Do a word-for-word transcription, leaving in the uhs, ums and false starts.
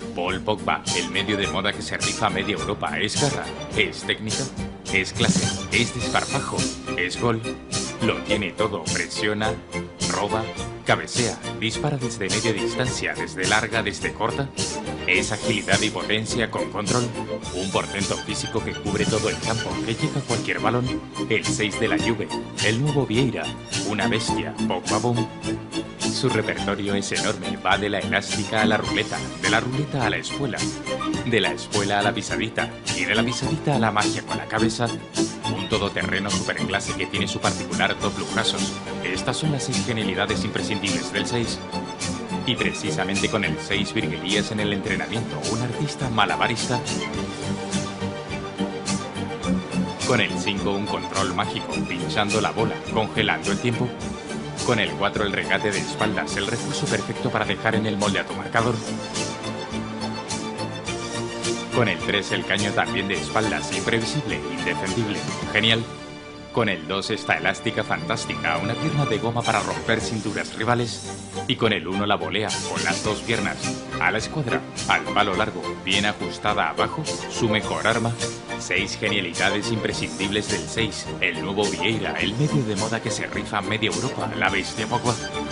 Paul Pogba, el medio de moda que se rifa a media Europa. Es garra, es técnica, es clase, es desparpajo, es gol. Lo tiene todo, presiona, roba, cabecea, dispara desde media distancia, desde larga, desde corta. Es agilidad y potencia con control. Un portento físico que cubre todo el campo, que llega a cualquier balón. El seis de la Juve, el nuevo Vieira, una bestia, Pogba Boom. Su repertorio es enorme, va de la elástica a la ruleta, de la ruleta a la espuela, de la espuela a la pisadita y de la pisadita a la magia con la cabeza. Un todoterreno superclase que tiene su particular top lujazos. Estas son las seis genialidades imprescindibles del seis. Y precisamente con el seis virguerías en el entrenamiento, un artista malabarista. Con el cinco un control mágico, pinchando la bola, congelando el tiempo. Con el cuatro el regate de espaldas, el recurso perfecto para dejar en el molde a tu marcador. Con el tres el caño también de espaldas, imprevisible, indefendible, genial. Con el dos esta elástica fantástica, una pierna de goma para romper cinturas rivales. Y con el uno la volea, con las dos piernas, a la escuadra, al palo largo, bien ajustada abajo, su mejor arma. Seis genialidades imprescindibles del seis, el nuevo Vieira, el medio de moda que se rifa a media Europa, la bestia Pogba.